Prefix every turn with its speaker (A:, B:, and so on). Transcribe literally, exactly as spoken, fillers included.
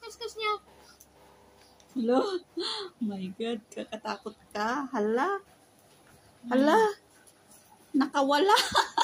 A: kaskas niya.
B: Hello? Oh my God, kakatakot ka. Hala? Hala? Nakawala.